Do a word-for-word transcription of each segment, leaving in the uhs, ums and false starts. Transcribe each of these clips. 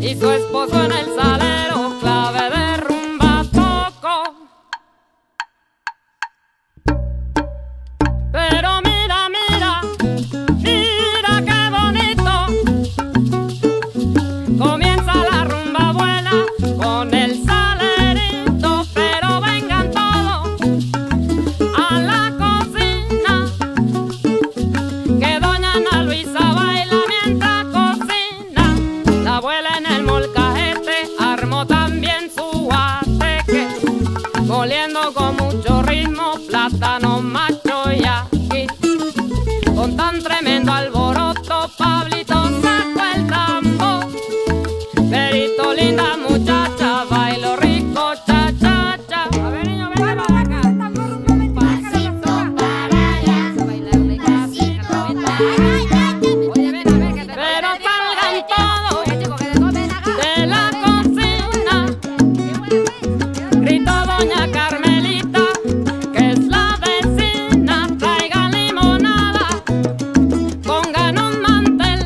y su esposo en el salero, clave de rumba toco. Pero mira, mira, mira qué bonito, comienza la rumba buena con el salerito, pero vengan todos a la cocina, que doña Ana Luisa baila mientras cocina. La abuela en el molcajete armó también su guateque, moliendo con mucho ritmo plátano macho y aquí. Con tan tremendo alboroto Pablito sacó el tambor. Perito, linda muchacha, bailo rico, cha, cha, cha. A ver, niño, ven para acá. Un pasito para allá, un pasito para allá. Oye, ven a ver que te pero salgan todos de la cocina, gritó doña Carmelita, que es la vecina. Traigan limonada, pongan un mantel,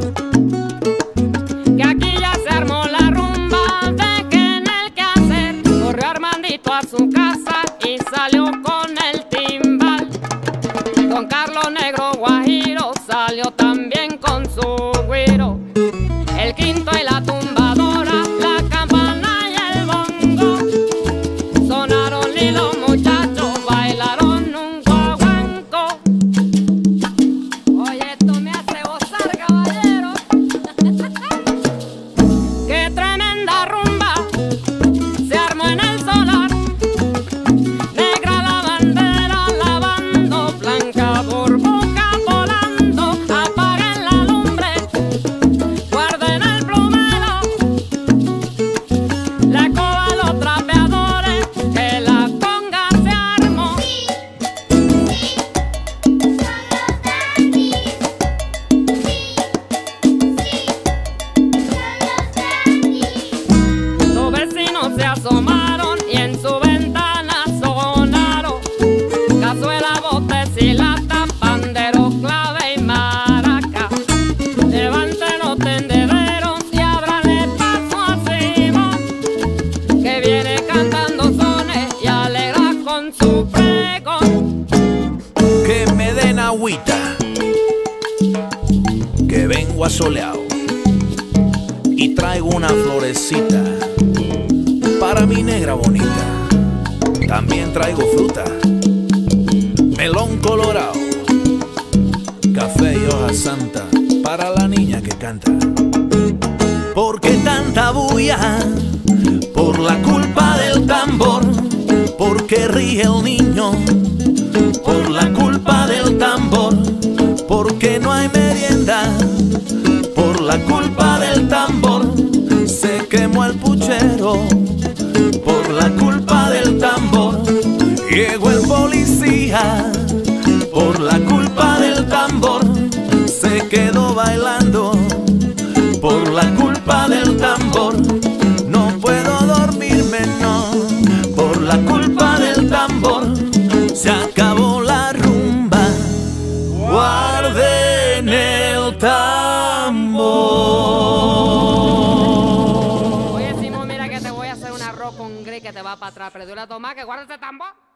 que aquí ya se armó la rumba, dejen el quehacer. Corrió Armandito a su casa y salió con el timbal. Don Carlos Negro Guajiro salió también con su güiro. El quinto y la tumbadora, la campana y el bongo. Sonaron y los muchachos bailaron un guaguanco. Oye, esto me hace gozar, caballero. Qué tremenda rumba se armó en el solar. Negra la bandera lavando, blanca burbuja volando. Apaguen la lumbre, guarden el plumero, la escoba a los trapeadores, que la conga se armó. Los vecinos se asomaron y en su ventana sonaron cazuela, botes y lata, pandero, clave y maraca. Levanten los tendederos y ábranle paso a Simón, que viene cantando sones y alegra con su pregón. Que me den agüita, que vengo asoleado y traigo una florecita para mi negra bonita. También traigo fruta, melón colorado, café y hoja santa para la niña que canta. ¿Por qué tanta bulla? Por la culpa del tambor. Porque ríe el niño por la culpa del tambor. Porque no hay merienda por la culpa del tambor. Se quemó el puchero por la culpa del tambor. Llegó el policía por la culpa del tambor. Se quedó bailando por la culpa del tambor. No puedo dormirme, no, por la culpa del tambor. Se acabó la rumba, guarden el tambor. Oye, Simón, mira que te voy a hacer un arroz con gris que te va para atrás. Pero tú la tomas, que guarda ese tambor.